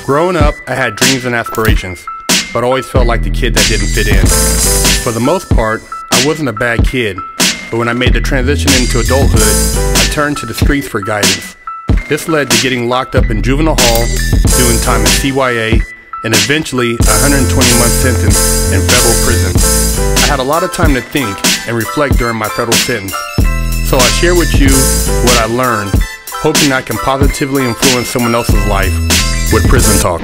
Growing up, I had dreams and aspirations, but always felt like the kid that didn't fit in. For the most part, I wasn't a bad kid, but when I made the transition into adulthood, I turned to the streets for guidance. This led to getting locked up in juvenile hall, doing time in CYA, and eventually a 120-month sentence in federal prison. I had a lot of time to think and reflect during my federal sentence, so I share with you what I learned, hoping I can positively influence someone else's life with Prison Talk.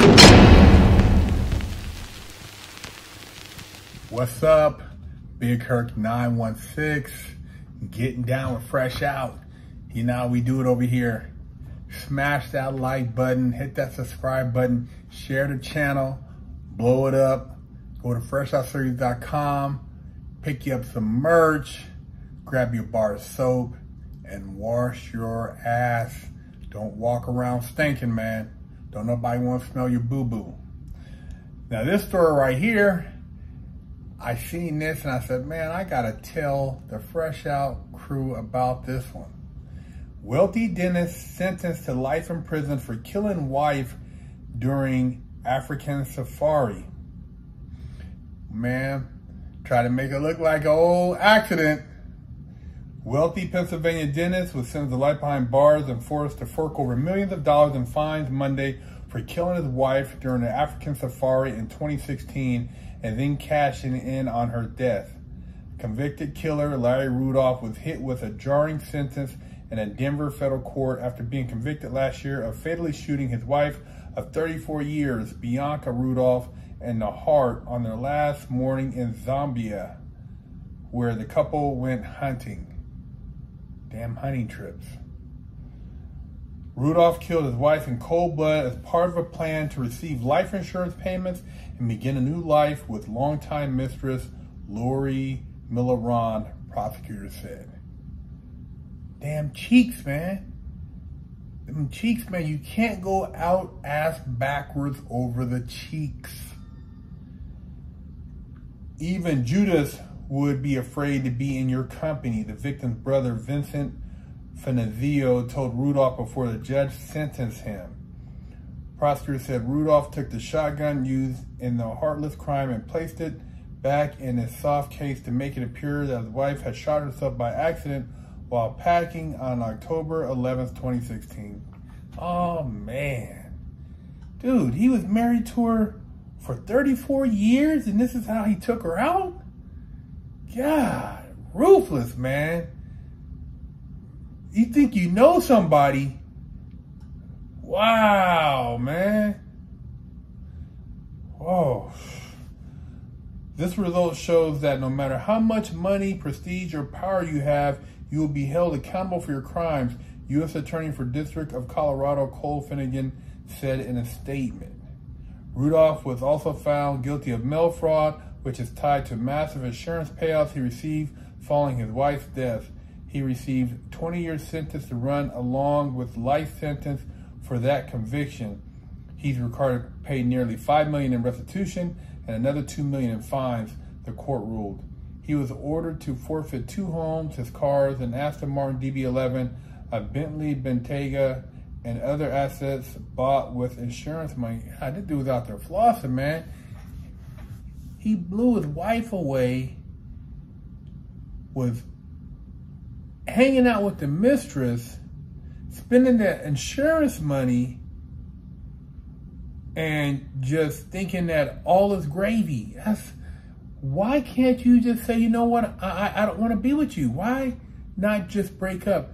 What's up? Big Herc 916, getting down with Fresh Out. You know how we do it over here. Smash that like button, hit that subscribe button, share the channel, blow it up. Go to freshoutseries.com, pick you up some merch, grab your bar of soap, and wash your ass. Don't walk around stinking, man. Don't nobody want to smell your boo-boo. Now this story right here, I seen this and I said, man, I gotta tell the Fresh Out crew about this one. Wealthy dentist sentenced to life in prison for killing wife during African safari. Man, try to make it look like an old accident. Wealthy Pennsylvania dentist was sentenced to life behind bars and forced to fork over millions of dollars in fines Monday for killing his wife during the African safari in 2016 and then cashing in on her death. Convicted killer Larry Rudolph was hit with a jarring sentence in a Denver federal court after being convicted last year of fatally shooting his wife of 34 years, Bianca Rudolph, in the heart on their last morning in Zambia, where the couple went hunting. Damn hunting trips. Rudolph killed his wife in cold blood as part of a plan to receive life insurance payments and begin a new life with longtime mistress Lori Milleron, prosecutors said. Damn cheeks, man. Them cheeks, man. You can't go out ass backwards over the cheeks. Even Judas would be afraid to be in your company, the victim's brother Vincent Finazio told Rudolph before the judge sentenced him. Prosecutors said Rudolph took the shotgun used in the heartless crime and placed it back in his soft case to make it appear that his wife had shot herself by accident while packing on October 11th, 2016. Oh, man. Dude, he was married to her for 34 years and this is how he took her out? God, ruthless, man. You think you know somebody? Wow, man. Whoa. This result shows that no matter how much money, prestige, or power you have, you will be held accountable for your crimes, U.S. Attorney for District of Colorado Cole Finnegan said in a statement. Rudolph was also found guilty of mail fraud, which is tied to massive insurance payouts he received following his wife's death. He received 20-year sentence to run along with life sentence for that conviction. He's required to pay nearly $5 million in restitution and another $2 million in fines, the court ruled. He was ordered to forfeit 2 homes, his cars, an Aston Martin DB11, a Bentley Bentayga, and other assets bought with insurance money. God, this dude was out there flossing, man. He blew his wife away, was hanging out with the mistress, spending that insurance money, and just thinking that all is gravy. Why can't you just say, you know what, I don't want to be with you? Why not just break up?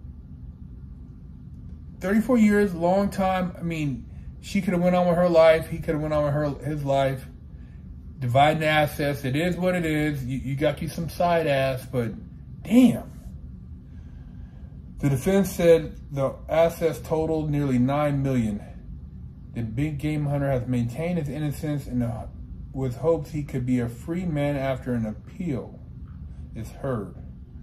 34 years, long time. I mean, she could have went on with her life. He could have went on with his life. Dividing assets, it is what it is. You got you some side ass, but damn. The defense said the assets totaled nearly $9 million. The big game hunter has maintained his innocence with hopes he could be a free man after an appeal is heard.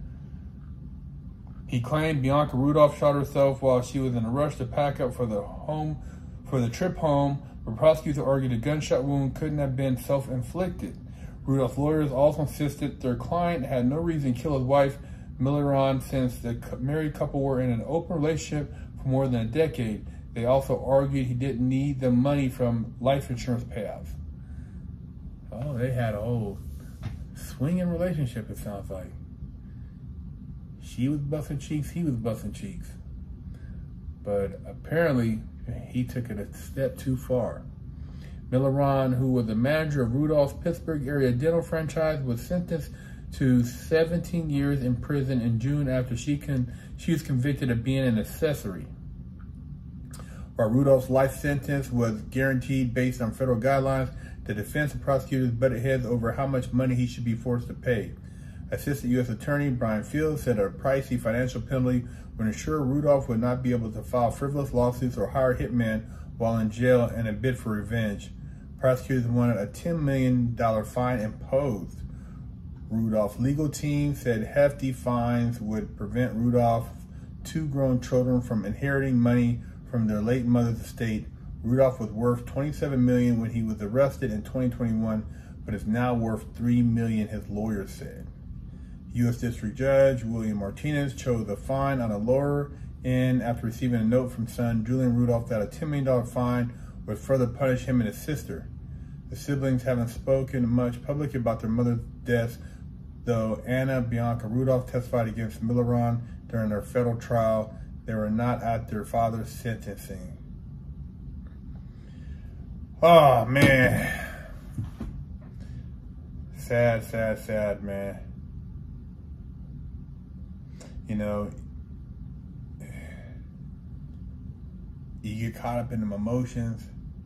He claimed Bianca Rudolph shot herself while she was in a rush to pack up for the trip home, but prosecutors argued the gunshot wound couldn't have been self-inflicted. Rudolph's lawyers also insisted their client had no reason to kill his wife, Milleron, since the married couple were in an open relationship for more than a decade. They also argued he didn't need the money from life insurance payouts. Oh, they had a whole swinging relationship, it sounds like. She was busting cheeks, he was busting cheeks. But apparently, he took it a step too far. Milleron, who was the manager of Rudolph's Pittsburgh area dental franchise, was sentenced to 17 years in prison in June after she was convicted of being an accessory. While Rudolph's life sentence was guaranteed based on federal guidelines, the defense and prosecutors butted heads over how much money he should be forced to pay. Assistant U.S. Attorney Brian Fields said a pricey financial penalty would ensure Rudolph would not be able to file frivolous lawsuits or hire hitmen while in jail in a bid for revenge. Prosecutors wanted a $10 million fine imposed. Rudolph's legal team said hefty fines would prevent Rudolph's two grown children from inheriting money from their late mother's estate. Rudolph was worth $27 million when he was arrested in 2021, but is now worth $3 million, his lawyer said. U.S. District Judge William Martinez chose a fine on a lower end after receiving a note from son Julian Rudolph that a $10 million fine would further punish him and his sister. The siblings haven't spoken much publicly about their mother's deaths, though Anna Bianca Rudolph testified against Milleron during their federal trial. They were not at their father's sentencing. Oh, man. Sad, sad, sad, man. You know, you get caught up in the emotions,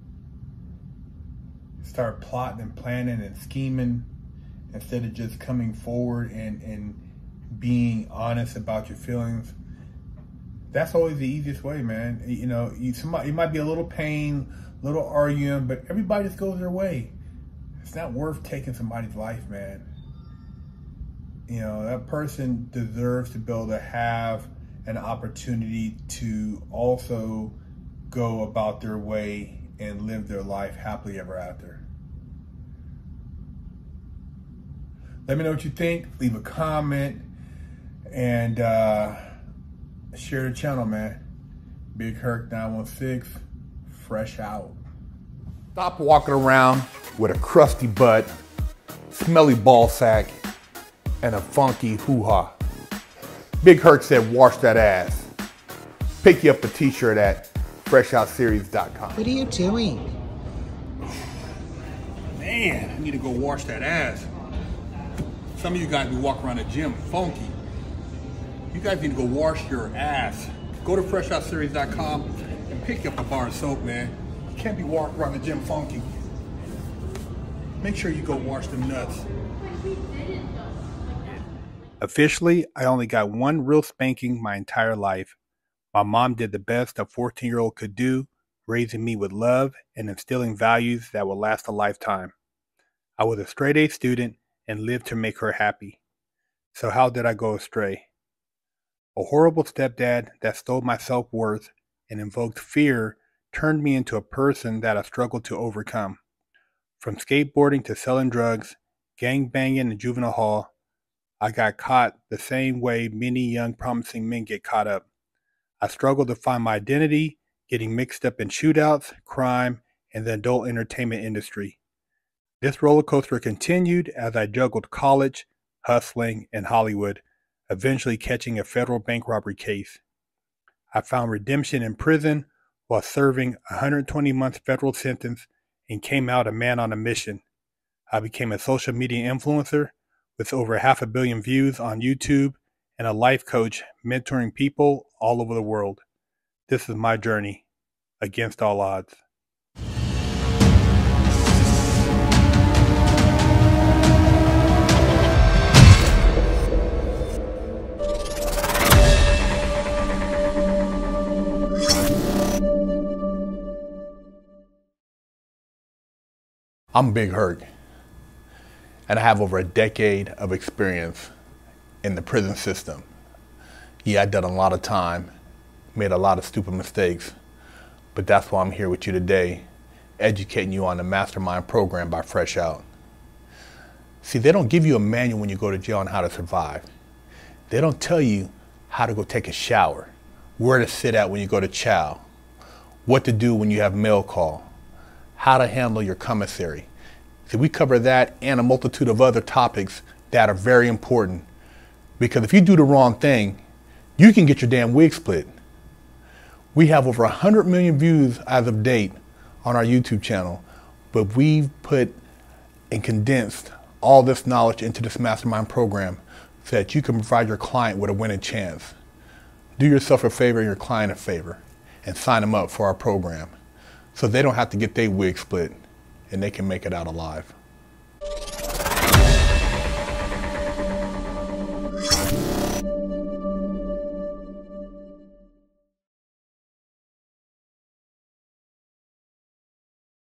start plotting and planning and scheming instead of just coming forward and being honest about your feelings. That's always the easiest way, man. You know, it might be a little pain, a little arguing, but everybody just goes their way. It's not worth taking somebody's life, man. You know, that person deserves to be able to have an opportunity to also go about their way and live their life happily ever after. Let me know what you think. Leave a comment and share the channel, man. Big Herc 916, fresh out. Stop walking around with a crusty butt, smelly ball sack, and a funky hoo-ha. Big Herc said, wash that ass. Pick you up a t-shirt at freshoutseries.com. What are you doing? Man, I need to go wash that ass. Some of you guys be walking around the gym funky. You guys need to go wash your ass. Go to freshoutseries.com and pick up a bar of soap, man. You can't be walking around the gym funky. Make sure you go wash them nuts. Officially, I only got one real spanking my entire life. My mom did the best a 14-year-old could do, raising me with love and instilling values that will last a lifetime. I was a straight-A student and lived to make her happy. So how did I go astray? A horrible stepdad that stole my self-worth and invoked fear turned me into a person that I struggled to overcome. From skateboarding to selling drugs, gang banging in juvenile hall, I got caught the same way many young promising men get caught up. I struggled to find my identity, getting mixed up in shootouts, crime, and the adult entertainment industry. This roller coaster continued as I juggled college, hustling, and Hollywood, eventually catching a federal bank robbery case. I found redemption in prison while serving a 120-month federal sentence and came out a man on a mission. I became a social media influencer with over 500 million views on YouTube and a life coach mentoring people all over the world. This is my journey against all odds. I'm Big Herc, and I have over a decade of experience in the prison system. Yeah, I've done a lot of time, made a lot of stupid mistakes, but that's why I'm here with you today, educating you on the Mastermind program by Fresh Out. See, they don't give you a manual when you go to jail on how to survive. They don't tell you how to go take a shower, where to sit at when you go to chow, what to do when you have mail call, how to handle your commissary. So we cover that and a multitude of other topics that are very important, because if you do the wrong thing, you can get your damn wig split. We have over 100 million views as of date on our YouTube channel, but we've put and condensed all this knowledge into this mastermind program so that you can provide your client with a winning chance. Do yourself a favor and your client a favor and sign them up for our program so they don't have to get their wig split and they can make it out alive.